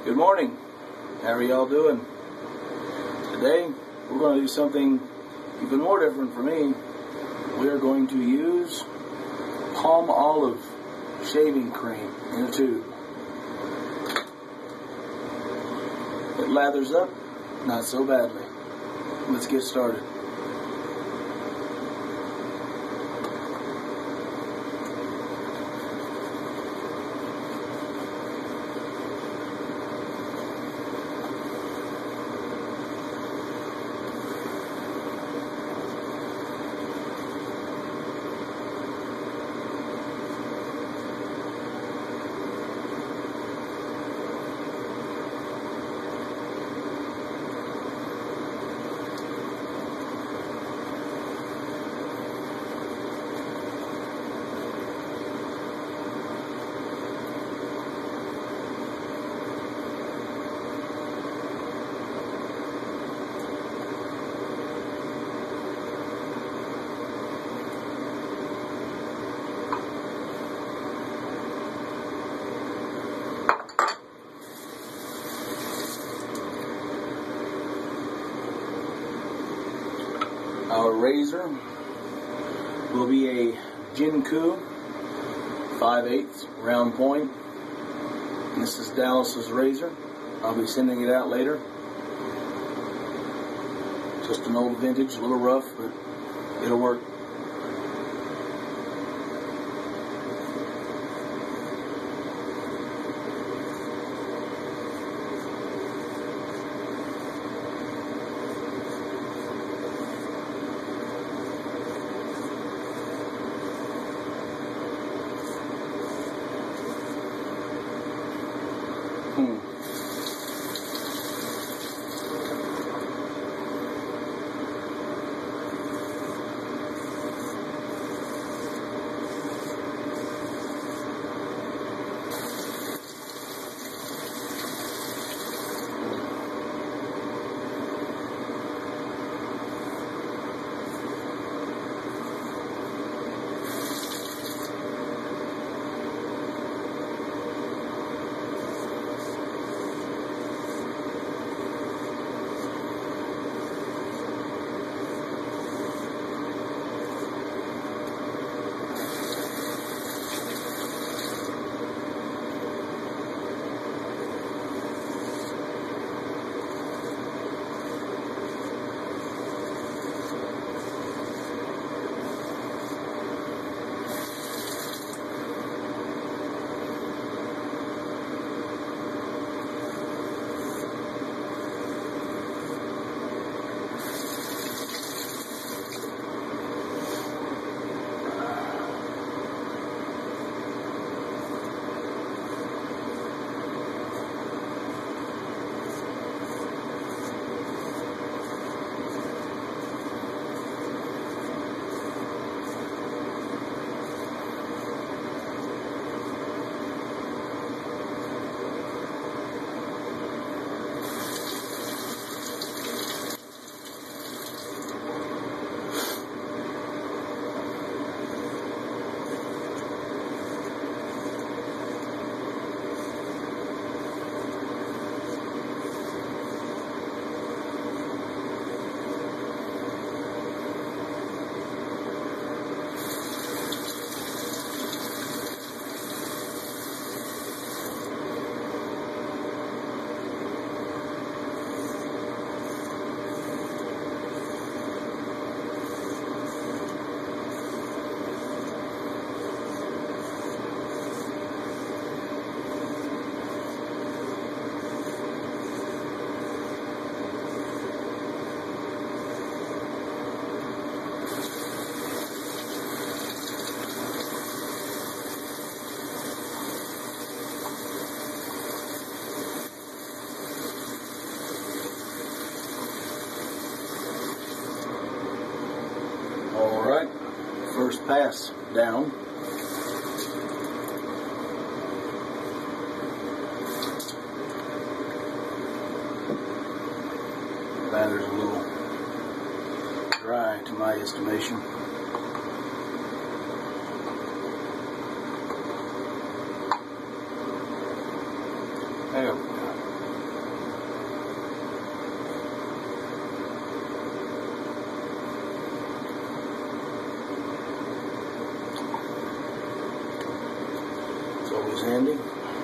Good morning. How are y'all doing? Today we're going to do something even more different for me. We are going to use Palmolive shaving cream in a tube. It lathers up, not so badly. Let's get started. Our razor will be a Jinku 5/8 round point. This is Dallas's razor. I'll be sending it out later. Just an old vintage, a little rough, but it'll work. Alright, first pass down. Lather's a little dry to my estimation. There we go. handy.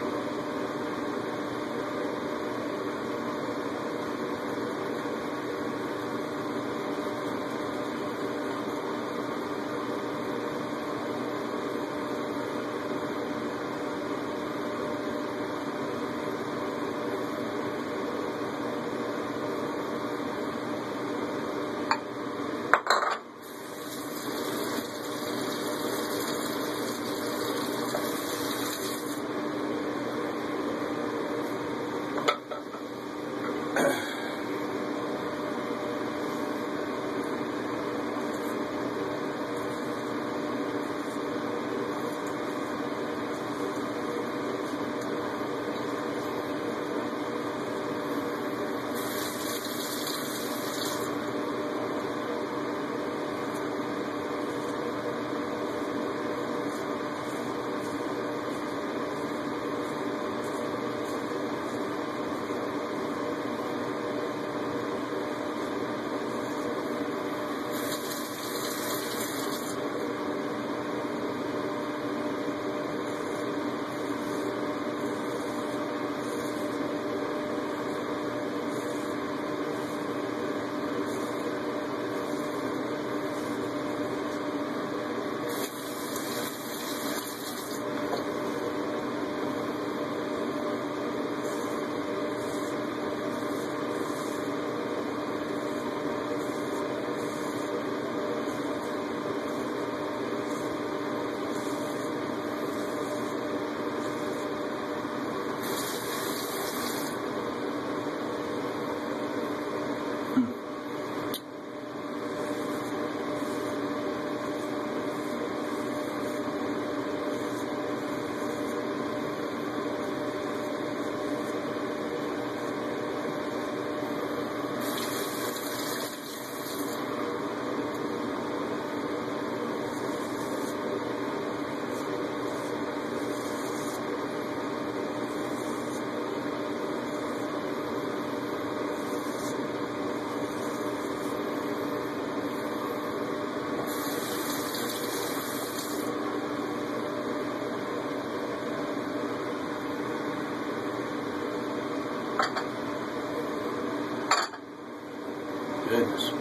Goodness.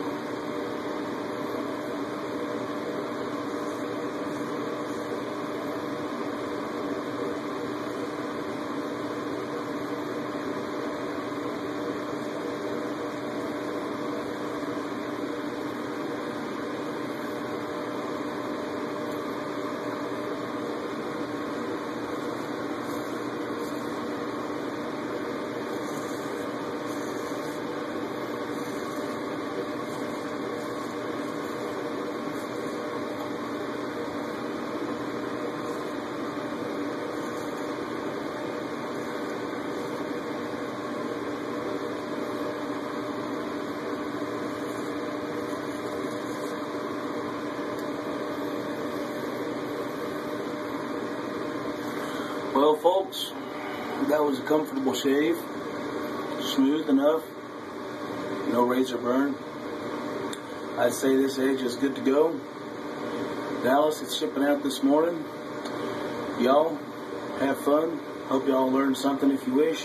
Well, folks, that was a comfortable shave. Smooth enough. No razor burn. I'd say this edge is good to go. Dallas, it's shipping out this morning. Y'all, have fun. Hope y'all learned something if you wish.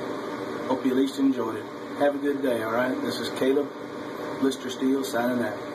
Hope you at least enjoyed it. Have a good day, alright? This is Caleb, Blister Steel, signing out.